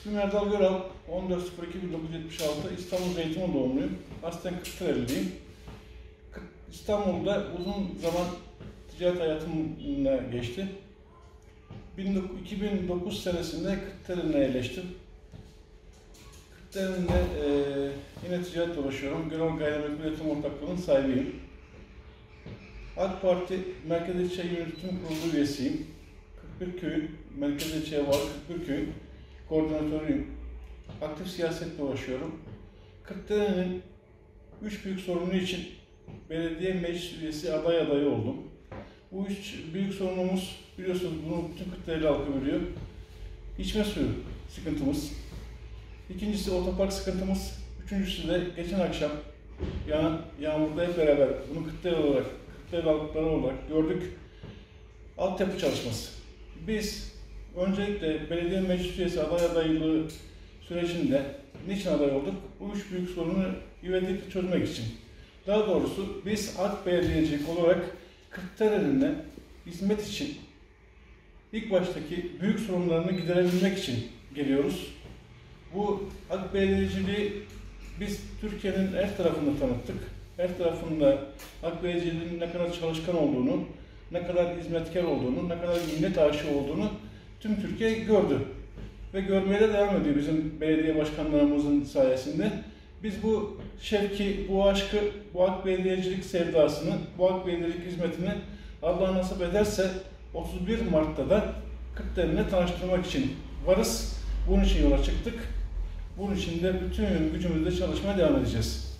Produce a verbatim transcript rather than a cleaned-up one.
İsmim Erdal Göral, on dört Ekim bin dokuz yüz yetmiş altı İstanbul Zeytinburnu doğumluyum. Aslen Kırklareliliyim. İstanbul'da uzun zaman ticaret hayatımla geçti. iki bin dokuz senesinde Kırklareli'ne yerleştim. Kırklareli'nde e, yine ticaretle uğraşıyorum. Göral Gayrimenkul Yatırım Ortaklığı'nın sahibiyim. AK Parti Merkez İlçe Yönetim Kurulu üyesiyim. kırk bir köyün, Merkez İlçe'ye bağlı kırk bir köyün koordinatörüyüm. Aktif siyasetle uğraşıyorum. Kırklareli'nin üç büyük sorunu için belediye meclis üyesi aday adayı oldum. Bu üç büyük sorunumuz, biliyorsunuz bunu bütün Kırklareli halkı biliyor. İçme suyu sıkıntımız. İkincisi otopark sıkıntımız. Üçüncüsü de geçen akşam yağ, yağmurda hep beraber bunu Kırklareli olarak, Kırklareli halkları olarak gördük. Altyapı çalışması. Biz öncelikle belediye meclis üyesi aday adaylığı sürecinde niçin aday olduk? Bu üç büyük sorunu ivedilikle çözmek için. Daha doğrusu biz AK Belediyecilik olarak Kırklareli'ne hizmet için ilk baştaki büyük sorunlarını giderebilmek için geliyoruz. Bu AK Belediyeciliği biz Türkiye'nin her tarafında tanıttık. Her tarafında AK Belediyeciliğin ne kadar çalışkan olduğunu, ne kadar hizmetkar olduğunu, ne kadar millet aşığı olduğunu tüm Türkiye gördü. Ve görmeye de devam ediyor bizim belediye başkanlarımızın sayesinde. Biz bu şevki, bu aşkı, bu AK Belediyecilik sevdasını, bu AK Belediyecilik hizmetini Allah nasip ederse otuz bir Mart'ta da Kırklareli'ne tanıştırmak için varız. Bunun için yola çıktık. Bunun için de bütün gücümüzle çalışmaya devam edeceğiz.